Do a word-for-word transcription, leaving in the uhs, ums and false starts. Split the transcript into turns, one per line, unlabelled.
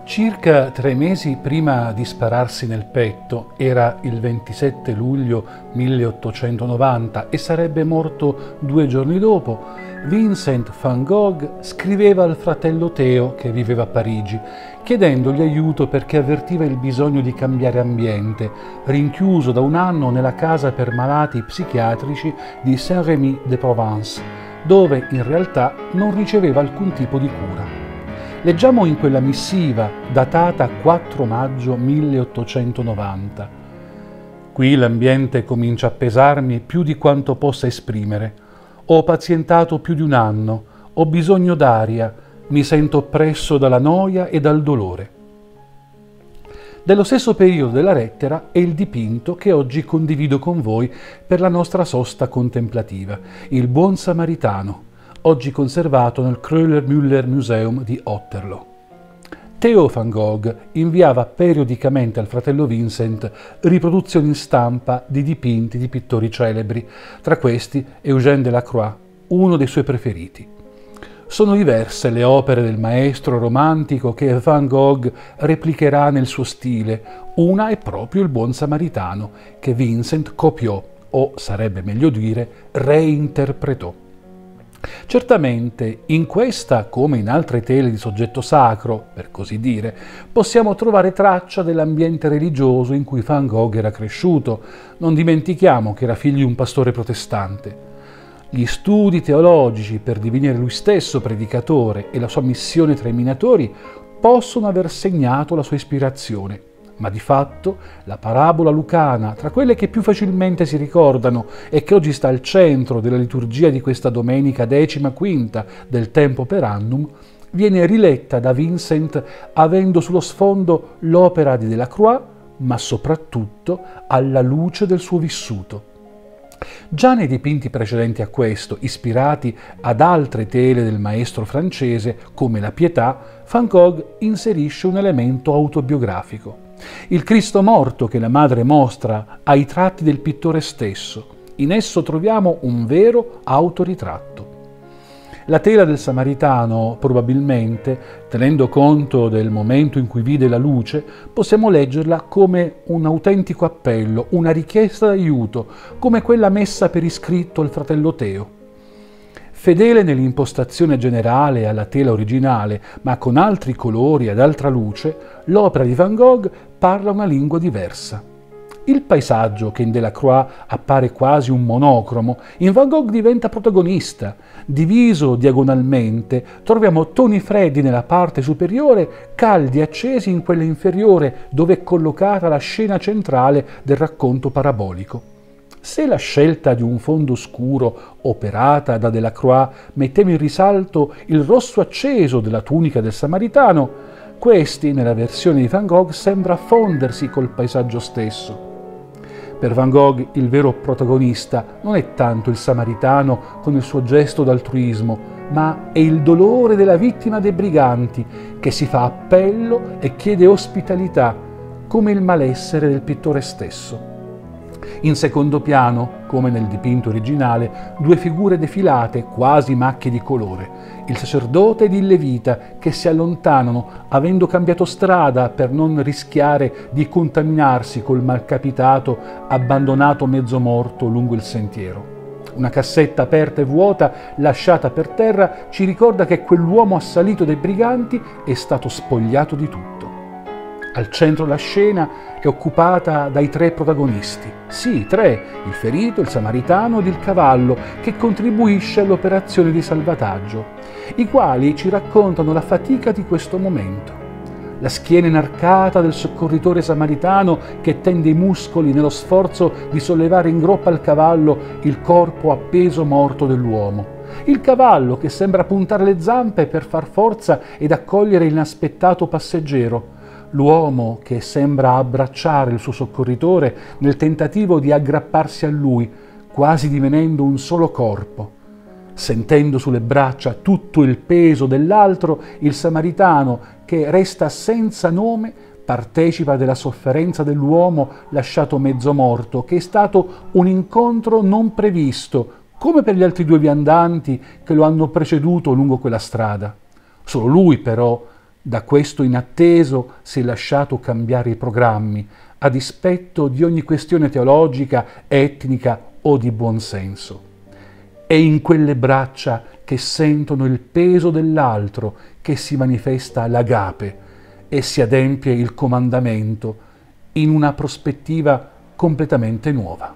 Circa tre mesi prima di spararsi nel petto, era il ventisette luglio milleottocentonovanta e sarebbe morto due giorni dopo, Vincent van Gogh scriveva al fratello Theo, che viveva a Parigi, chiedendogli aiuto perché avvertiva il bisogno di cambiare ambiente, rinchiuso da un anno nella casa per malati psichiatrici di Saint-Rémy-de-Provence, dove in realtà non riceveva alcun tipo di cura. Leggiamo in quella missiva, datata quattro maggio milleottocentonovanta. Qui l'ambiente comincia a pesarmi più di quanto possa esprimere. Ho pazientato più di un anno, ho bisogno d'aria, mi sento oppresso dalla noia e dal dolore. Dello stesso periodo della lettera è il dipinto che oggi condivido con voi per la nostra sosta contemplativa, il Buon Samaritano, oggi conservato nel Kröller-Müller Museum di Otterlo. Theo van Gogh inviava periodicamente al fratello Vincent riproduzioni in stampa di dipinti di pittori celebri, tra questi Eugène Delacroix, uno dei suoi preferiti. Sono diverse le opere del maestro romantico che Van Gogh replicherà nel suo stile. Una è proprio il Buon Samaritano, che Vincent copiò, o sarebbe meglio dire, reinterpretò. Certamente, in questa, come in altre tele di soggetto sacro, per così dire, possiamo trovare traccia dell'ambiente religioso in cui Van Gogh era cresciuto. Non dimentichiamo che era figlio di un pastore protestante. Gli studi teologici per divenire lui stesso predicatore e la sua missione tra i minatori possono aver segnato la sua ispirazione. Ma di fatto la parabola lucana, tra quelle che più facilmente si ricordano e che oggi sta al centro della liturgia di questa domenica decima quinta del Tempo per Annum, viene riletta da Vincent avendo sullo sfondo l'opera di Delacroix, ma soprattutto alla luce del suo vissuto. Già nei dipinti precedenti a questo, ispirati ad altre tele del maestro francese, come la Pietà, Van Gogh inserisce un elemento autobiografico. Il Cristo morto che la madre mostra ha i tratti del pittore stesso. In esso troviamo un vero autoritratto. La tela del Samaritano, probabilmente, tenendo conto del momento in cui vide la luce, possiamo leggerla come un autentico appello, una richiesta d'aiuto, come quella messa per iscritto al fratello Theo. Fedele nell'impostazione generale alla tela originale, ma con altri colori ed altra luce, l'opera di Van Gogh parla una lingua diversa. Il paesaggio, che in Delacroix appare quasi un monocromo, in Van Gogh diventa protagonista. Diviso diagonalmente, troviamo toni freddi nella parte superiore, caldi e accesi in quella inferiore, dove è collocata la scena centrale del racconto parabolico. Se la scelta di un fondo scuro operata da Delacroix metteva in risalto il rosso acceso della tunica del Samaritano, questi, nella versione di Van Gogh, sembra fondersi col paesaggio stesso. Per Van Gogh il vero protagonista non è tanto il Samaritano con il suo gesto d'altruismo, ma è il dolore della vittima dei briganti che si fa appello e chiede ospitalità, come il malessere del pittore stesso. In secondo piano, come nel dipinto originale, due figure defilate, quasi macchie di colore, il sacerdote ed il levita, che si allontanano, avendo cambiato strada per non rischiare di contaminarsi col malcapitato abbandonato mezzo morto lungo il sentiero. Una cassetta aperta e vuota, lasciata per terra, ci ricorda che quell'uomo assalito dai briganti è stato spogliato di tutto. Al centro la scena è occupata dai tre protagonisti. Sì, tre, il ferito, il samaritano ed il cavallo, che contribuisce all'operazione di salvataggio, i quali ci raccontano la fatica di questo momento. La schiena inarcata del soccorritore samaritano che tende i muscoli nello sforzo di sollevare in groppa al cavallo il corpo appeso morto dell'uomo. Il cavallo che sembra puntare le zampe per far forza ed accogliere l'inaspettato passeggero. L'uomo che sembra abbracciare il suo soccorritore nel tentativo di aggrapparsi a lui, quasi divenendo un solo corpo. Sentendo sulle braccia tutto il peso dell'altro, il samaritano, che resta senza nome, partecipa della sofferenza dell'uomo lasciato mezzo morto, che è stato un incontro non previsto, come per gli altri due viandanti che lo hanno preceduto lungo quella strada. Solo lui, però, Da questo inatteso si è lasciato cambiare i programmi, a dispetto di ogni questione teologica, etnica o di buonsenso. È in quelle braccia che sentono il peso dell'altro che si manifesta l'agape e si adempie il comandamento in una prospettiva completamente nuova.